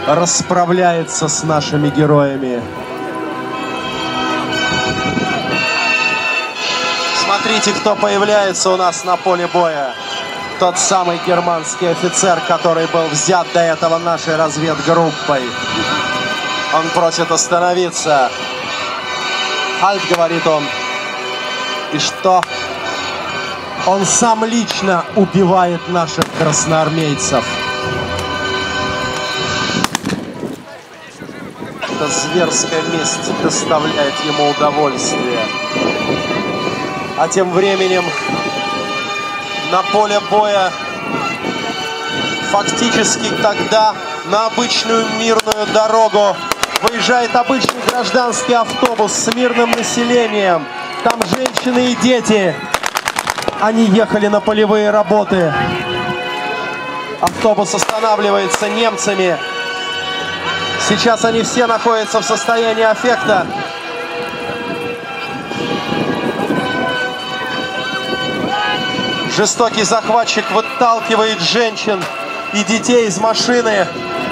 расправляется с нашими героями. Смотрите, кто появляется у нас на поле боя. Тот самый германский офицер, который был взят до этого нашей разведгруппой. Он просит остановиться. «Halt», говорит он. И что? Он сам лично убивает наших красноармейцев. Эта зверская месть доставляет ему удовольствие. А тем временем на поле боя фактически тогда на обычную мирную дорогу выезжает обычный гражданский автобус с мирным населением. Там женщины и дети. Они ехали на полевые работы. Автобус останавливается немцами. Сейчас они все находятся в состоянии аффекта. Жестокий захватчик выталкивает женщин и детей из машины.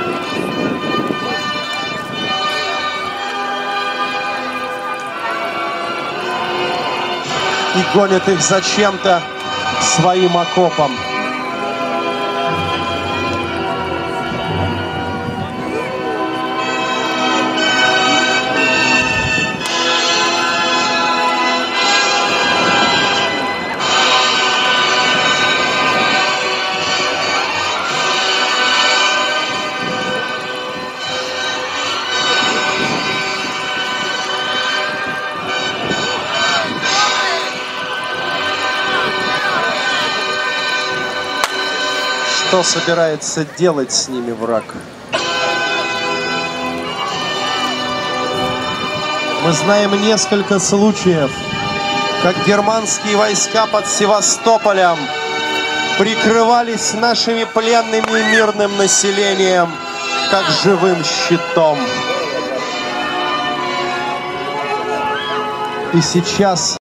И гонит их зачем-то к своим окопам. Что собирается делать с ними враг? Мы знаем несколько случаев, как германские войска под Севастополем прикрывались нашими пленными и мирным населением как живым щитом. И сейчас